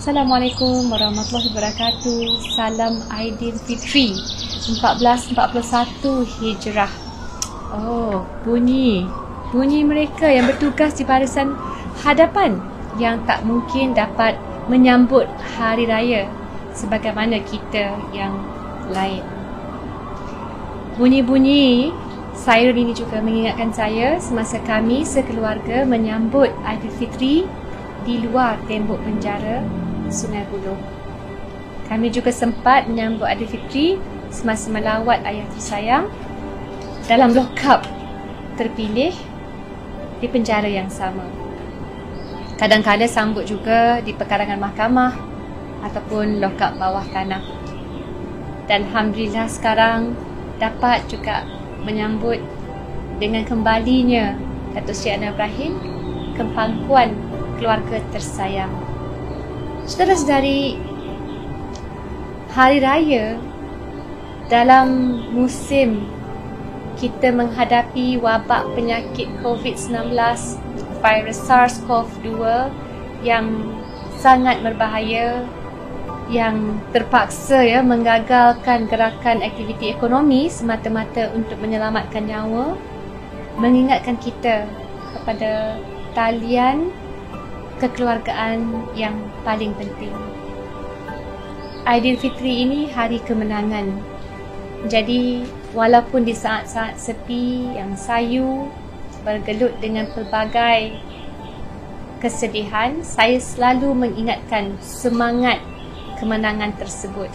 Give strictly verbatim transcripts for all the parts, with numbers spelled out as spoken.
Assalamualaikum warahmatullahi wabarakatuh. Salam Aidilfitri empat belas empat puluh satu Hijrah. Oh, bunyi Bunyi mereka yang bertugas di barisan hadapan yang tak mungkin dapat menyambut hari raya sebagaimana kita yang lain. Bunyi-bunyi siren ini juga mengingatkan saya semasa kami sekeluarga menyambut Aidilfitri di luar tembok penjara Sungai Buloh. Kami juga sempat menyambut Aidilfitri semasa melawat ayah tersayang dalam lokap terpilih di penjara yang sama. Kadang-kadang sambut juga di pekarangan mahkamah ataupun lokap bawah tanah. Dan Alhamdulillah sekarang dapat juga menyambut dengan kembalinya Datuk Seri Anwar Ibrahim ke pangkuan keluarga tersayang. Saudara-saudari, hari raya dalam musim kita menghadapi wabak penyakit covid sembilan belas virus SARS-CoV dua yang sangat berbahaya, yang terpaksa ya menggagalkan gerakan aktiviti ekonomi semata-mata untuk menyelamatkan nyawa, mengingatkan kita kepada talian kekeluargaan yang paling penting. Aidilfitri ini hari kemenangan. Jadi walaupun di saat-saat sepi yang sayu bergelut dengan pelbagai kesedihan, saya selalu mengingatkan semangat kemenangan tersebut.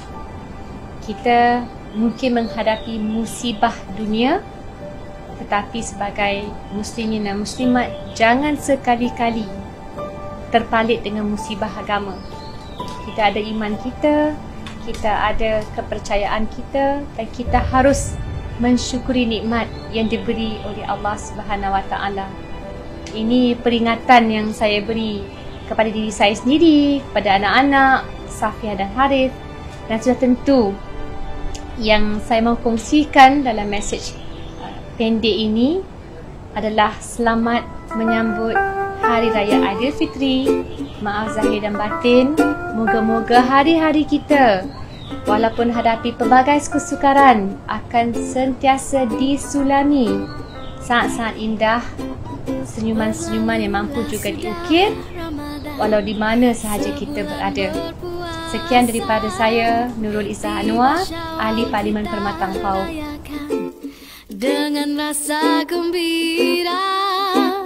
Kita mungkin menghadapi musibah dunia, tetapi sebagai muslimin dan muslimat, jangan sekali-kali terpalit dengan musibah agama. Kita ada iman kita, kita ada kepercayaan kita, dan kita harus mensyukuri nikmat yang diberi oleh Allah Subhanahu Wa Taala. Ini peringatan yang saya beri kepada diri saya sendiri, kepada anak-anak Safia dan Harith, dan sudah tentu yang saya mahu kongsikan dalam mesej uh, pendek ini adalah selamat menyambut Hari Raya Aidilfitri. Maaf zahir dan batin, moga-moga hari-hari kita walaupun hadapi pelbagai kesukaran akan sentiasa disulami saat-saat indah, senyuman-senyuman yang mampu juga diukir walau di mana sahaja kita berada. Sekian daripada saya, Nurul Izzah Anwar, Ahli Parlimen Permatang Pau. Dengan rasa gembira